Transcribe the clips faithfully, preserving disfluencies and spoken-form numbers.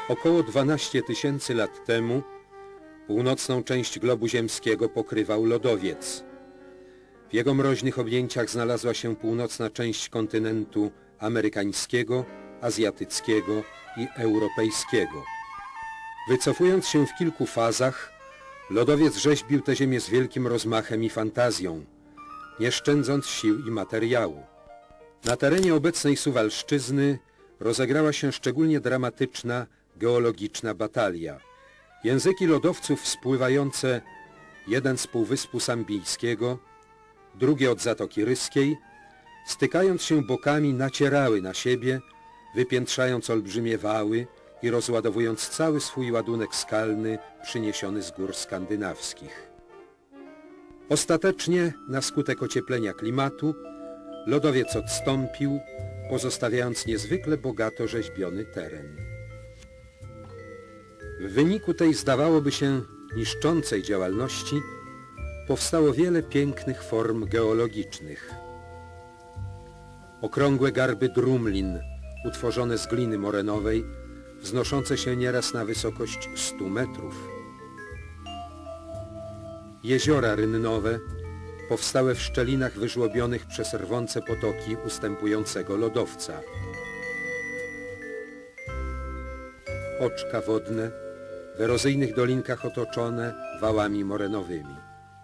Około dwanaście tysięcy lat temu północną część globu ziemskiego pokrywał lodowiec. W jego mroźnych objęciach znalazła się północna część kontynentu amerykańskiego, azjatyckiego i europejskiego. Wycofując się w kilku fazach, lodowiec rzeźbił tę ziemię z wielkim rozmachem i fantazją, nie szczędząc sił i materiału. Na terenie obecnej Suwalszczyzny rozegrała się szczególnie dramatyczna geologiczna batalia. Języki lodowców spływające, jeden z półwyspu Sambijskiego, drugie od Zatoki Ryskiej, stykając się bokami, nacierały na siebie, wypiętrzając olbrzymie wały i rozładowując cały swój ładunek skalny przyniesiony z gór skandynawskich. Ostatecznie, na skutek ocieplenia klimatu, lodowiec odstąpił, pozostawiając niezwykle bogato rzeźbiony teren. W wyniku tej, zdawałoby się, niszczącej działalności powstało wiele pięknych form geologicznych. Okrągłe garby drumlin, utworzone z gliny morenowej, wznoszące się nieraz na wysokość stu metrów. Jeziora rynnowe, powstałe w szczelinach wyżłobionych przez rwące potoki ustępującego lodowca. Oczka wodne, w erozyjnych dolinkach otoczone wałami morenowymi.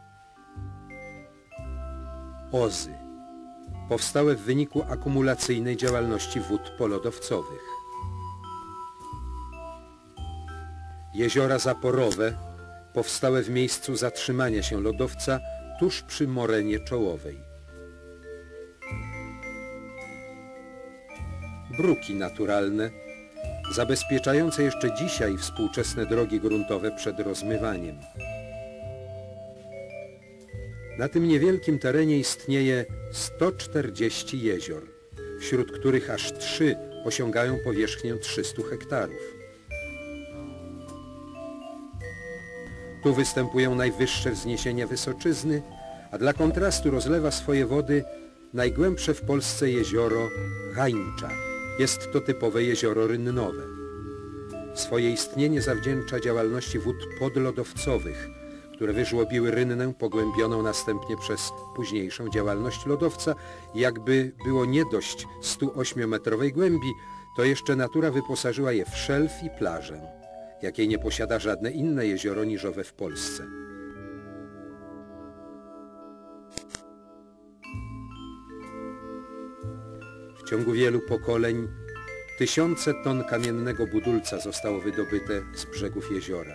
Ozy, powstałe w wyniku akumulacyjnej działalności wód polodowcowych. Jeziora zaporowe, powstałe w miejscu zatrzymania się lodowca tuż przy morenie czołowej. Bruki naturalne, zabezpieczające jeszcze dzisiaj współczesne drogi gruntowe przed rozmywaniem. Na tym niewielkim terenie istnieje sto czterdzieści jezior, wśród których aż trzy osiągają powierzchnię trzystu hektarów. Tu występują najwyższe wzniesienia Wysoczyzny, a dla kontrastu rozlewa swoje wody najgłębsze w Polsce jezioro Hańcza. Jest to typowe jezioro rynnowe. Swoje istnienie zawdzięcza działalności wód podlodowcowych, które wyżłobiły rynnę pogłębioną następnie przez późniejszą działalność lodowca. Jakby było nie dość stuośmiometrowej głębi, to jeszcze natura wyposażyła je w szelf i plażę, jakiej nie posiada żadne inne jezioro niżowe w Polsce. W ciągu wielu pokoleń tysiące ton kamiennego budulca zostało wydobyte z brzegów jeziora.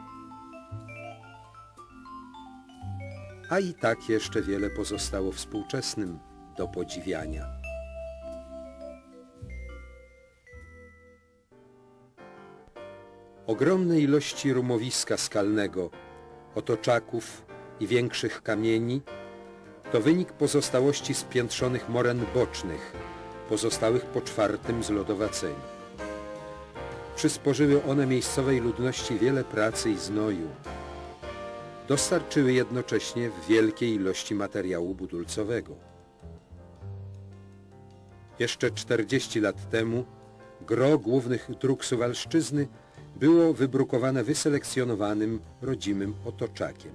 A i tak jeszcze wiele pozostało współczesnym do podziwiania. Ogromne ilości rumowiska skalnego, otoczaków i większych kamieni to wynik pozostałości spiętrzonych moren bocznych, pozostałych po czwartym zlodowaceniu. Przysporzyły one miejscowej ludności wiele pracy i znoju. Dostarczyły jednocześnie w wielkiej ilości materiału budulcowego. Jeszcze czterdzieści lat temu gros głównych dróg Suwalszczyzny było wybrukowane wyselekcjonowanym, rodzimym otoczakiem.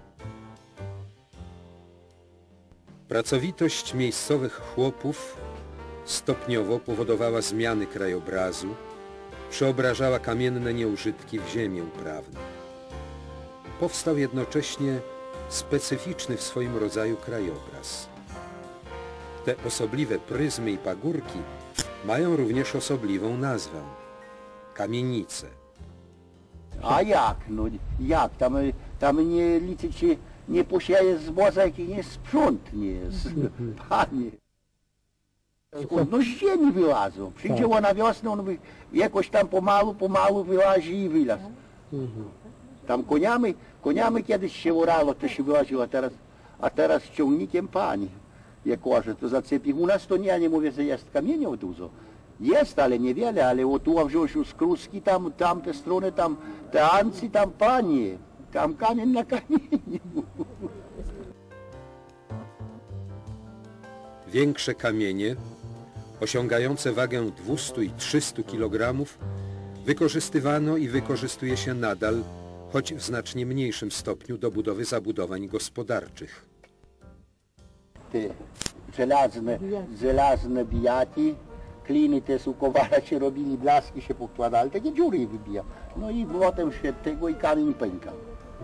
Pracowitość miejscowych chłopów stopniowo powodowała zmiany krajobrazu, przeobrażała kamienne nieużytki w ziemię uprawną. Powstał jednocześnie specyficzny w swoim rodzaju krajobraz. Te osobliwe pryzmy i pagórki mają również osobliwą nazwę – kamienice. A jak? No jak? Tam, tam nie liczy się, nie posieje zboża, jak nie sprzątnie. Panie. Skąd? No z ziemi wylazą. Przyjdzie ona wiosną, on jakoś tam pomału, pomału wyłazi i wylaz. Tam koniami, koniami kiedyś się orało, to się wyłaziło, a teraz, a teraz ciągnikiem pani. Jak łaże, to zaczepi. U nas to nie, ja nie mówię, że jest kamieniów dużo. Jest, ale niewiele, ale o tu wziąć z Kruski, tam, tam te strony, tam te Ancy, tam panie. Tam kamień na kamieniu. Większe kamienie, osiągające wagę dwieście i trzysta kilogramów, Wykorzystywano i wykorzystuje się nadal, choć w znacznie mniejszym stopniu, do budowy zabudowań gospodarczych. Te żelazne, żelazne bijaki, kliny te sukowara się robili, blaski się pokładali, takie dziury wybija. No i potem się tego i kamień pęka.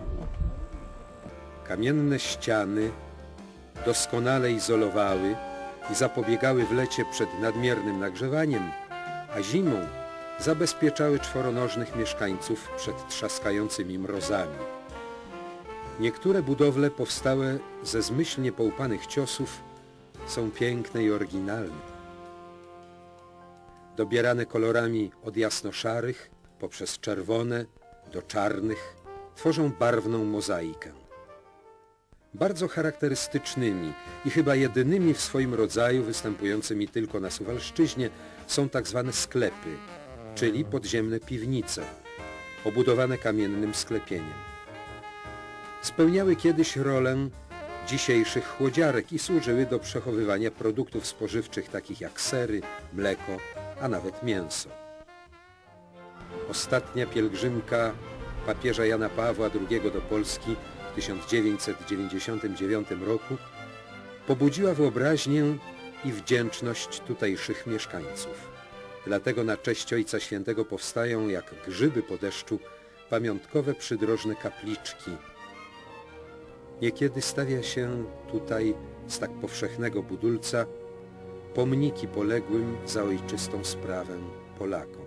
Kamienne ściany doskonale izolowały i zapobiegały w lecie przed nadmiernym nagrzewaniem, a zimą zabezpieczały czworonożnych mieszkańców przed trzaskającymi mrozami. Niektóre budowle powstałe ze zmyślnie połupanych ciosów są piękne i oryginalne. Dobierane kolorami od jasno-szarych poprzez czerwone do czarnych tworzą barwną mozaikę. Bardzo charakterystycznymi i chyba jedynymi w swoim rodzaju występującymi tylko na Suwalszczyźnie są tak zwane sklepy, czyli podziemne piwnice, obudowane kamiennym sklepieniem. Spełniały kiedyś rolę dzisiejszych chłodziarek i służyły do przechowywania produktów spożywczych takich jak sery, mleko, a nawet mięso. Ostatnia pielgrzymka papieża Jana Pawła drugiego do Polski w tysiąc dziewięćset dziewięćdziesiątym dziewiątym roku pobudziła wyobraźnię i wdzięczność tutejszych mieszkańców. Dlatego na cześć Ojca Świętego powstają jak grzyby po deszczu pamiątkowe przydrożne kapliczki. Niekiedy stawia się tutaj z tak powszechnego budulca pomniki poległym za ojczystą sprawę Polakom.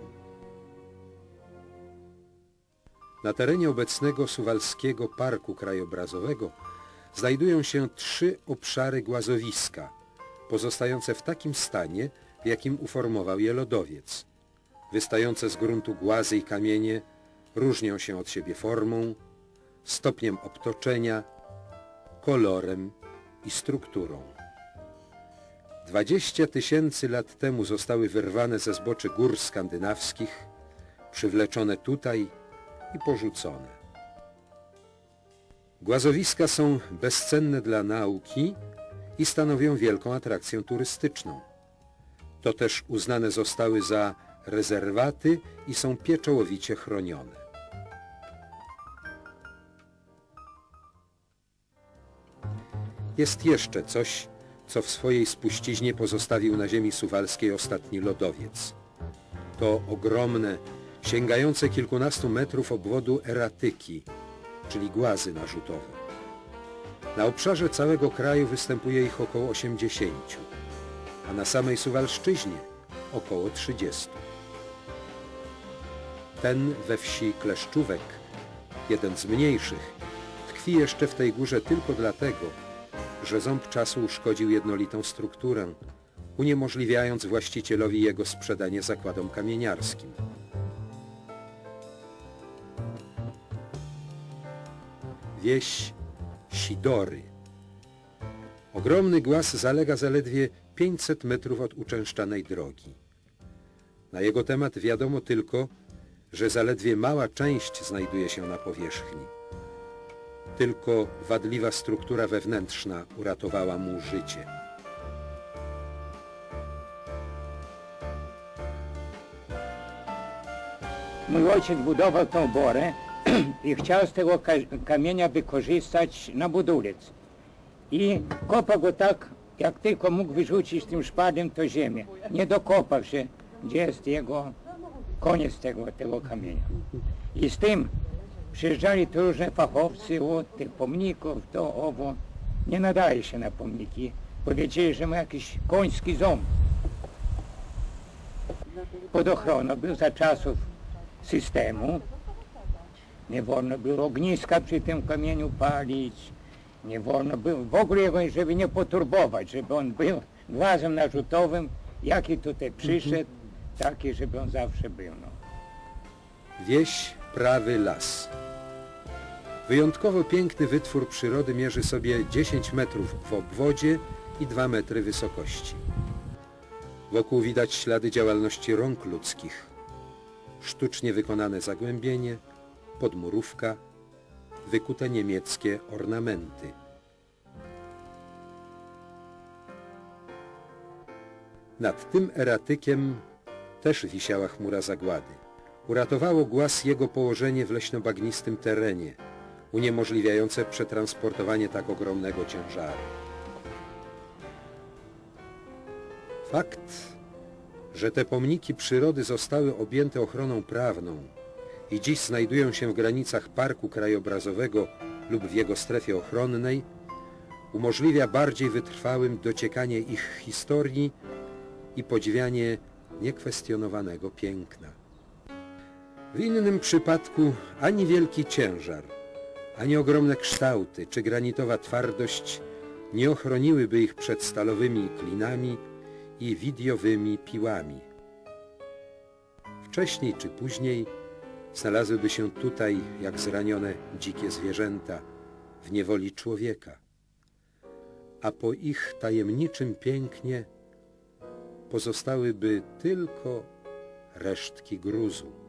Na terenie obecnego Suwalskiego Parku Krajobrazowego znajdują się trzy obszary głazowiska, pozostające w takim stanie, w jakim uformował je lodowiec. Wystające z gruntu głazy i kamienie różnią się od siebie formą, stopniem obtoczenia, kolorem i strukturą. Dwadzieścia tysięcy lat temu zostały wyrwane ze zboczy gór skandynawskich, przywleczone tutaj i porzucone. Głazowiska są bezcenne dla nauki i stanowią wielką atrakcję turystyczną. To też uznane zostały za rezerwaty i są pieczołowicie chronione. Jest jeszcze coś, co w swojej spuściźnie pozostawił na ziemi suwalskiej ostatni lodowiec. To ogromne, sięgające kilkunastu metrów obwodu eratyki, czyli głazy narzutowe. Na obszarze całego kraju występuje ich około osiemdziesięciu, a na samej Suwalszczyźnie około trzydziestu. Ten we wsi Kleszczówek, jeden z mniejszych, tkwi jeszcze w tej górze tylko dlatego, że ząb czasu uszkodził jednolitą strukturę, uniemożliwiając właścicielowi jego sprzedanie zakładom kamieniarskim. Wieś Sidory. Ogromny głaz zalega zaledwie pięćset metrów od uczęszczanej drogi. Na jego temat wiadomo tylko, że zaledwie mała część znajduje się na powierzchni. Tylko wadliwa struktura wewnętrzna uratowała mu życie. Mój ojciec budował tą borę i chciał z tego kamienia wykorzystać na budulec. I kopał go tak, jak tylko mógł wyrzucić tym szpadem to ziemię. Nie dokopał się, gdzie jest jego koniec tego, tego kamienia. I z tym przyjeżdżali tu różne fachowcy od tych pomników, to owo. Nie nadaje się na pomniki. Powiedzieli, że ma jakiś koński ząb. Pod ochroną był za czasów systemu. Nie wolno było ogniska przy tym kamieniu palić. Nie wolno było w ogóle jego, żeby nie poturbować, żeby on był głazem narzutowym, jaki tutaj przyszedł, taki, żeby on zawsze był. No. Wieś Prawy Las. Wyjątkowo piękny wytwór przyrody mierzy sobie dziesięć metrów w obwodzie i dwa metry wysokości. Wokół widać ślady działalności rąk ludzkich. Sztucznie wykonane zagłębienie, podmurówka, wykute niemieckie ornamenty. Nad tym eratykiem też wisiała chmura zagłady. uratowało głaz jego położenie w leśnobagnistym terenie, uniemożliwiające przetransportowanie tak ogromnego ciężaru. Fakt, że te pomniki przyrody zostały objęte ochroną prawną i dziś znajdują się w granicach parku krajobrazowego lub w jego strefie ochronnej, umożliwia bardziej wytrwałym dociekanie ich historii i podziwianie niekwestionowanego piękna. W innym przypadku ani wielki ciężar, ani ogromne kształty czy granitowa twardość nie ochroniłyby ich przed stalowymi klinami i widiowymi piłami. Wcześniej czy później znalazłyby się tutaj, jak zranione dzikie zwierzęta, w niewoli człowieka, a po ich tajemniczym pięknie pozostałyby tylko resztki gruzu.